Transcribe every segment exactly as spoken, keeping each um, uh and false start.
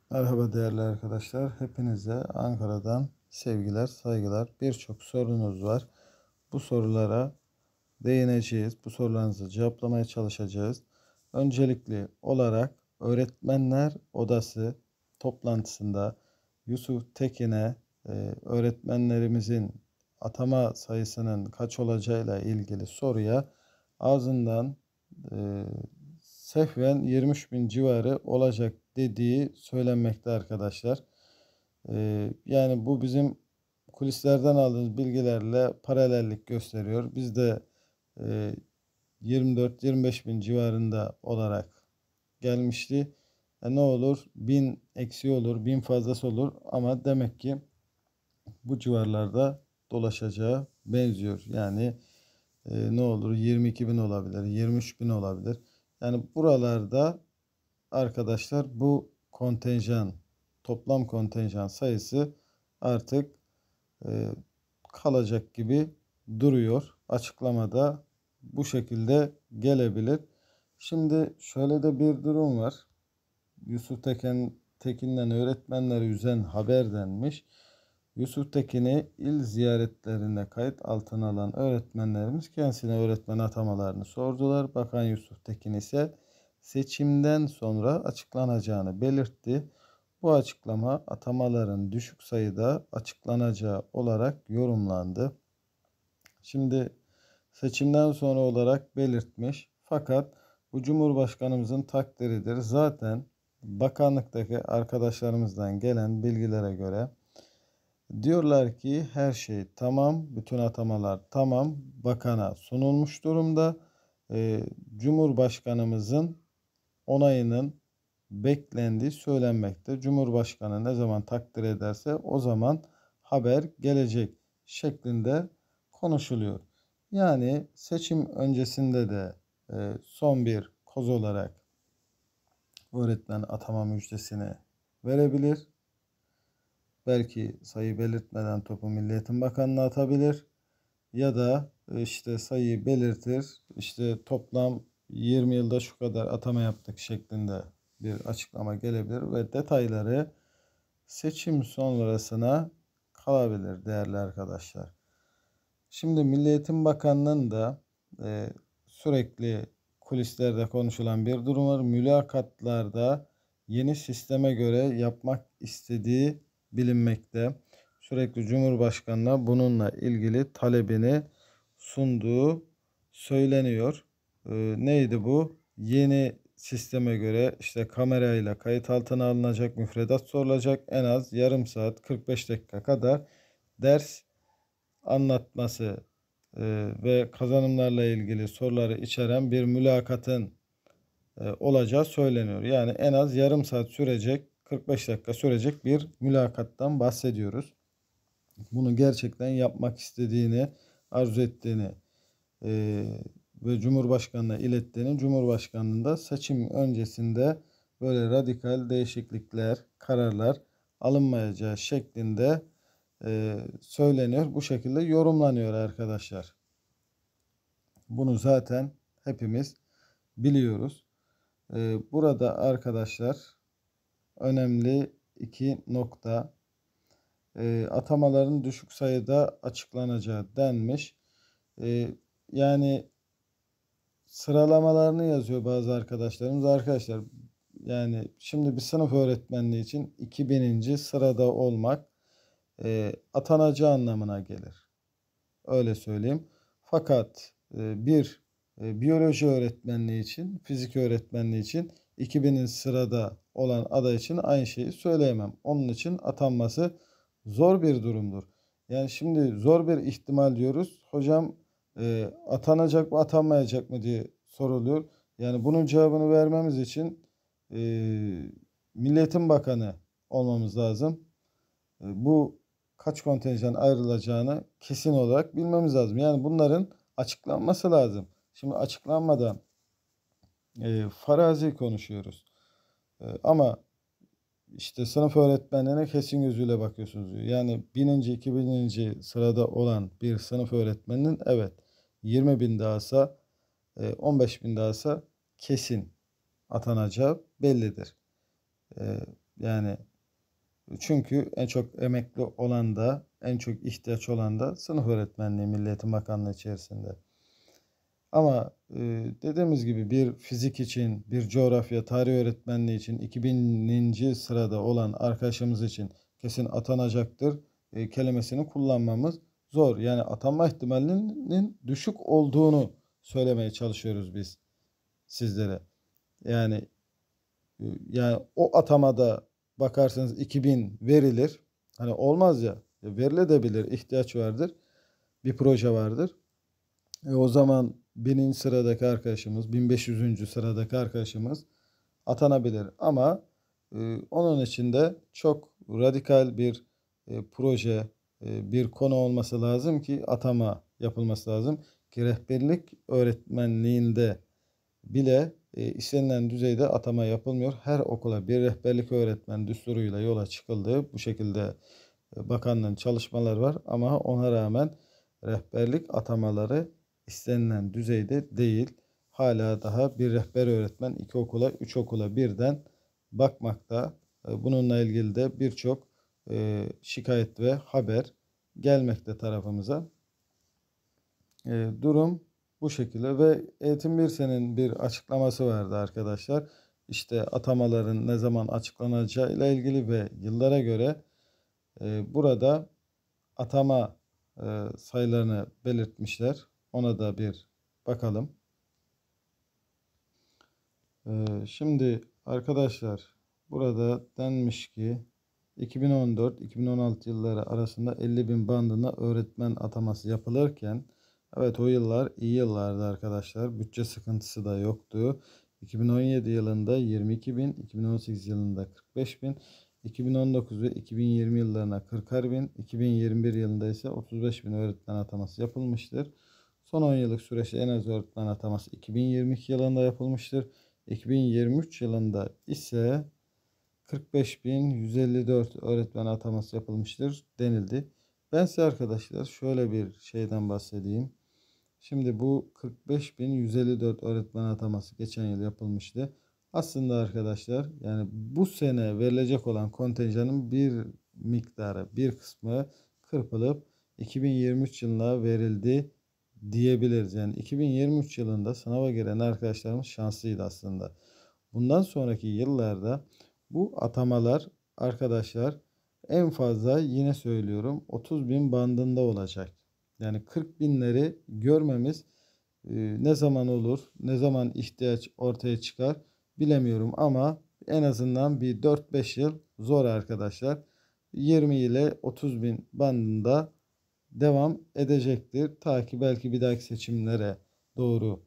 Merhaba değerli arkadaşlar. Hepinize Ankara'dan sevgiler, saygılar. Birçok sorunuz var. Bu sorulara değineceğiz. Bu sorularınızı cevaplamaya çalışacağız. Öncelikli olarak Öğretmenler Odası toplantısında Yusuf Tekin'e e, öğretmenlerimizin atama sayısının kaç olacağıyla ilgili soruya ağzından e, sehven yirmi üç bin civarı olacak dediği söylenmekte arkadaşlar. Ee, yani bu bizim kulislerden aldığımız bilgilerle paralellik gösteriyor. Biz de e, yirmi dört yirmi beş bin civarında olarak gelmişti. E ne olur? Bin eksi olur, bin fazlası olur ama demek ki bu civarlarda dolaşacağı benziyor. Yani e, ne olur? yirmi iki bin olabilir, yirmi üç bin olabilir. Yani buralarda arkadaşlar bu kontenjan, toplam kontenjan sayısı artık e, kalacak gibi duruyor. Açıklamada bu şekilde gelebilir. Şimdi şöyle de bir durum var. Yusuf Tekin, Tekin'den öğretmenleri üzen haber denmiş. Yusuf Tekin'i il ziyaretlerine kayıt altına alan öğretmenlerimiz kendisine öğretmen atamalarını sordular. Bakan Yusuf Tekin ise seçimden sonra açıklanacağını belirtti. Bu açıklama atamaların düşük sayıda açıklanacağı olarak yorumlandı. Şimdi seçimden sonra olarak belirtmiş. Fakat bu Cumhurbaşkanımızın takdiridir. Zaten bakanlıktaki arkadaşlarımızdan gelen bilgilere göre diyorlar ki her şey tamam, bütün atamalar tamam, bakana sunulmuş durumda. Ee, Cumhurbaşkanımızın onayının beklendiği söylenmekte. Cumhurbaşkanı ne zaman takdir ederse o zaman haber gelecek şeklinde konuşuluyor. Yani seçim öncesinde de e, son bir koz olarak öğretmen atama müjdesini verebilir. Belki sayı belirtmeden topu Milli Eğitim Bakanı'na atabilir. Ya da işte sayıyı belirtir. İşte toplam yirmi yılda şu kadar atama yaptık şeklinde bir açıklama gelebilir ve detayları seçim sonrasına kalabilir değerli arkadaşlar. Şimdi Milli Eğitim Bakanlığı'nın da e, sürekli kulislerde konuşulan bir durum var. Mülakatlarda yeni sisteme göre yapmak istediği bilinmekte. Sürekli Cumhurbaşkanı'na bununla ilgili talebini sunduğu söyleniyor. E, neydi bu? Yeni sisteme göre işte kamerayla kayıt altına alınacak, müfredat sorulacak, en az yarım saat kırk beş dakika kadar ders anlatması e, ve kazanımlarla ilgili soruları içeren bir mülakatın e, olacağı söyleniyor. Yani en az yarım saat sürecek, kırk beş dakika sürecek bir mülakattan bahsediyoruz. Bunu gerçekten yapmak istediğini, arzu ettiğini e, ve Cumhurbaşkanı'na ilettiğini, Cumhurbaşkanı'nın da seçim öncesinde böyle radikal değişiklikler, kararlar alınmayacağı şeklinde e, söyleniyor. Bu şekilde yorumlanıyor arkadaşlar. Bunu zaten hepimiz biliyoruz. E, burada arkadaşlar önemli iki nokta. E, atamaların düşük sayıda açıklanacağı denmiş. E, yani sıralamalarını yazıyor bazı arkadaşlarımız. Arkadaşlar yani şimdi bir sınıf öğretmenliği için iki bininci sırada olmak e, atanacağı anlamına gelir. Öyle söyleyeyim. Fakat e, bir e, biyoloji öğretmenliği için, fizik öğretmenliği için iki bininci sırada olan aday için aynı şeyi söyleyemem. Onun için atanması zor bir durumdur. Yani şimdi zor bir ihtimal diyoruz. Hocam e, atanacak mı atanmayacak mı diye soruluyor. Yani bunun cevabını vermemiz için e, Milli Eğitim Bakanı olmamız lazım. E, bu kaç kontenjan ayrılacağını kesin olarak bilmemiz lazım. Yani bunların açıklanması lazım. Şimdi açıklanmadan e, farazi konuşuyoruz. E, ama işte sınıf öğretmenlerine kesin gözüyle bakıyorsunuz diyor. Yani bininci, iki bininci sırada olan bir sınıf öğretmeninin evet yirmi bin dahası, e, on beş bin dahası kesin atanacağı bellidir. E, Yani çünkü en çok emekli olan da, en çok ihtiyaç olan da sınıf öğretmenliği Milli Eğitim Bakanlığı içerisinde. Ama e, dediğimiz gibi bir fizik için, bir coğrafya, tarih öğretmenliği için iki bininci sırada olan arkadaşımız için kesin atanacaktır e, kelimesini kullanmamız zor. Yani atanma ihtimalinin düşük olduğunu söylemeye çalışıyoruz biz sizlere. Yani e, yani o atamada bakarsanız iki bin verilir. Hani olmaz ya, verilebilir, ihtiyaç vardır, bir proje vardır. E o zaman bininci sıradaki arkadaşımız, bin beş yüzüncü sıradaki arkadaşımız atanabilir. Ama e, onun için de çok radikal bir e, proje, e, bir konu olması lazım ki atama yapılması lazım. Ki rehberlik öğretmenliğinde bile e, istenilen düzeyde atama yapılmıyor. Her okula bir rehberlik öğretmen düsturuyla yola çıkıldı. Bu şekilde e, bakanlığın çalışmaları var ama ona rağmen rehberlik atamaları istenilen düzeyde değil. Hala daha bir rehber öğretmen iki okula, üç okula birden bakmakta. E, Bununla ilgili de birçok e, şikayet ve haber gelmekte tarafımıza. E, durum bu şekilde ve Eğitim Birsen'in bir açıklaması vardı arkadaşlar. İşte atamaların ne zaman açıklanacağı ile ilgili ve yıllara göre e, burada atama e, sayılarını belirtmişler. Ona da bir bakalım. E, şimdi arkadaşlar burada denmiş ki iki bin on dört iki bin on altı yılları arasında elli bin bandında öğretmen ataması yapılırken, evet o yıllar iyi yıllardı arkadaşlar. Bütçe sıkıntısı da yoktu. iki bin on yedi yılında yirmi iki bin, iki bin on sekiz yılında kırk beş bin, iki bin on dokuz ve iki bin yirmi yıllarına kırkar bin, iki bin yirmi bir yılında ise otuz beş bin öğretmen ataması yapılmıştır. Son on yıllık süreçte en az öğretmen ataması iki bin yirmi iki yılında yapılmıştır. iki bin yirmi üç yılında ise kırk beş bin yüz elli dört öğretmen ataması yapılmıştır denildi. Ben size arkadaşlar şöyle bir şeyden bahsedeyim. Şimdi bu kırk beş bin yüz elli dört öğretmen ataması geçen yıl yapılmıştı. Aslında arkadaşlar yani bu sene verilecek olan kontenjanın bir miktarı, bir kısmı kırpılıp iki bin yirmi üç yılına verildi diyebiliriz. Yani iki bin yirmi üç yılında sınava giren arkadaşlarımız şanslıydı aslında. Bundan sonraki yıllarda bu atamalar arkadaşlar en fazla yine söylüyorum otuz bin bandında olacak. Yani kırk binleri görmemiz e, ne zaman olur, ne zaman ihtiyaç ortaya çıkar bilemiyorum ama en azından bir dört beş yıl zor arkadaşlar. yirmi ile otuz bin bandında devam edecektir. Ta ki belki bir dahaki seçimlere doğru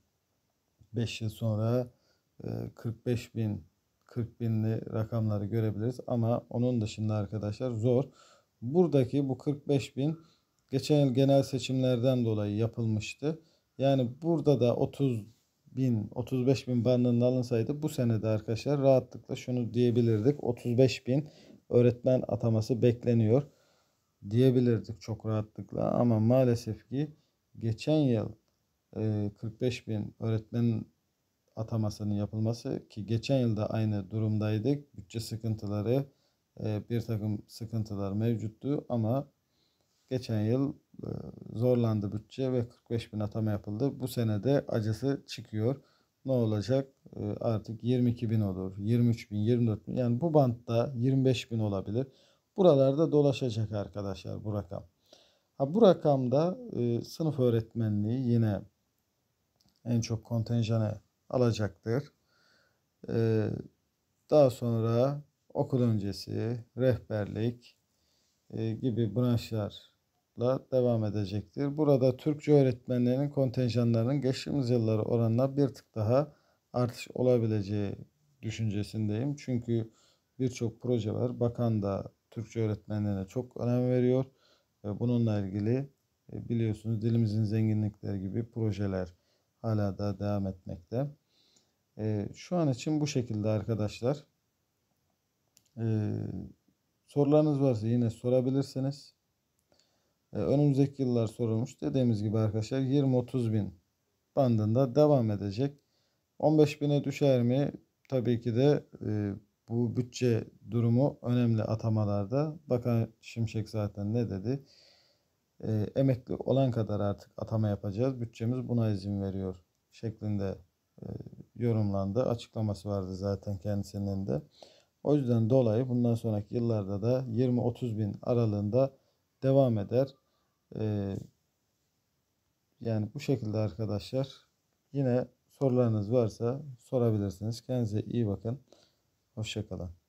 beş yıl sonra e, kırk beş bin kırk binli rakamları görebiliriz ama onun dışında arkadaşlar zor. Buradaki bu kırk beş bin geçen yıl genel seçimlerden dolayı yapılmıştı. Yani burada da otuz bin otuz beş bin bandında alınsaydı bu senede arkadaşlar rahatlıkla şunu diyebilirdik: otuz beş bin öğretmen ataması bekleniyor diyebilirdik çok rahatlıkla ama maalesef ki geçen yıl e, kırk beş bin öğretmen atamasının yapılması, ki geçen yılda aynı durumdaydık. Bütçe sıkıntıları, e, bir takım sıkıntılar mevcuttu ama geçen yıl e, zorlandı bütçe ve kırk beş bin atama yapıldı. Bu sene de acısı çıkıyor. Ne olacak? E, artık yirmi iki bin olur, yirmi üç bin, yirmi dört bin, yani bu bantta yirmi beş bin olabilir. Buralarda dolaşacak arkadaşlar bu rakam. Ha, bu rakamda e, sınıf öğretmenliği yine en çok kontenjanı alacaktır. Ee, Daha sonra okul öncesi, rehberlik e, gibi branşlarla devam edecektir. Burada Türkçe öğretmenlerinin kontenjanlarının geçtiğimiz yıllara oranla bir tık daha artış olabileceği düşüncesindeyim. Çünkü birçok proje var. Bakan da Türkçe öğretmenlerine çok önem veriyor. Ve bununla ilgili e, biliyorsunuz dilimizin zenginlikleri gibi projeler hala da devam etmekte. E, şu an için bu şekilde arkadaşlar. E, Sorularınız varsa yine sorabilirsiniz. E, önümüzdeki yıllar sorulmuş. Dediğimiz gibi arkadaşlar yirmi otuz bin bandında devam edecek. on beş bine düşer mi? Tabii ki de e, Bu bütçe durumu önemli atamalarda. Bakan Şimşek zaten ne dedi? E, emekli olan kadar artık atama yapacağız. Bütçemiz buna izin veriyor şeklinde e, yorumlandı. Açıklaması vardı zaten kendisinin de. O yüzden dolayı bundan sonraki yıllarda da yirmi otuz bin aralığında devam eder. E, yani bu şekilde arkadaşlar. Yine sorularınız varsa sorabilirsiniz. Kendinize iyi bakın. Hoşça kalın.